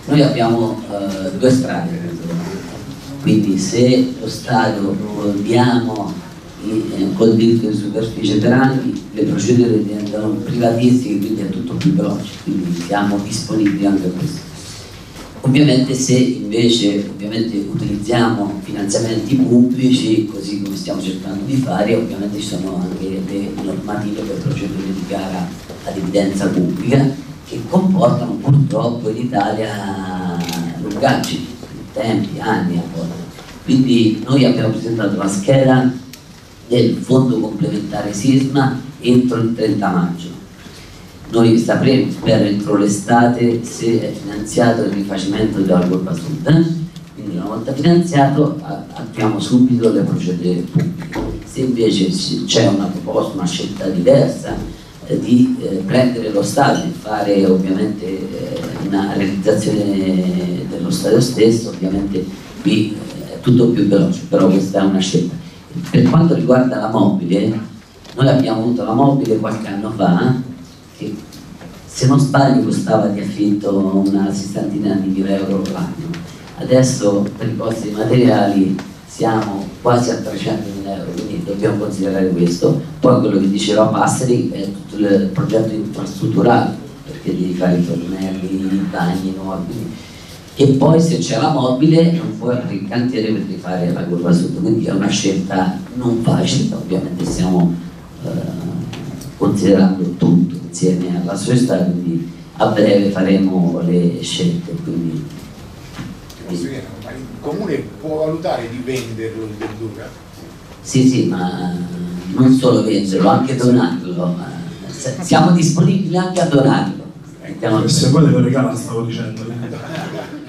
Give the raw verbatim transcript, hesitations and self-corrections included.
Noi abbiamo eh, due strade, quindi se lo Stato lo diamo eh, col diritto di superficie per anni, le procedure diventano privatistiche, quindi è tutto più veloce, quindi siamo disponibili anche a questo. Ovviamente se invece ovviamente utilizziamo finanziamenti pubblici, così come stiamo cercando di fare, ovviamente ci sono anche le normative per procedure di gara ad evidenza pubblica che comportano purtroppo in Italia lungaggini, tempi, anni a volte. Quindi noi abbiamo presentato la scheda del fondo complementare sisma entro il trenta maggio. Noi sapremo, spero, entro l'estate se è finanziato il rifacimento della curva sud, quindi una volta finanziato attiviamo subito le procedure pubbliche. Se invece c'è una proposta, una scelta diversa eh, di eh, prendere lo stadio e fare ovviamente eh, una realizzazione dello stadio stesso, ovviamente qui eh, è tutto più veloce, però questa è una scelta. Per quanto riguarda la mobile, noi abbiamo avuto la mobile qualche anno fa, che se non sbaglio costava di affitto una sessantina di mila euro l'anno. Adesso per i costi dei materiali siamo quasi a trecentomila euro, quindi dobbiamo considerare questo. Poi quello che diceva Passeri è tutto il progetto infrastrutturale, perché devi fare i tornelli, i bagni nuovi, e poi se c'è la mobile non puoi aprire il cantiere per rifare la curva sud, quindi è una scelta non facile. Ovviamente stiamo eh, considerando tutto insieme alla società, quindi a breve faremo le scelte. Quindi, quindi. Ma il comune può valutare di venderlo il verdura? Sì, sì, ma non solo venderlo, anche donarlo. Siamo disponibili anche a donarlo. Se vuole lo regala, stavo dicendo.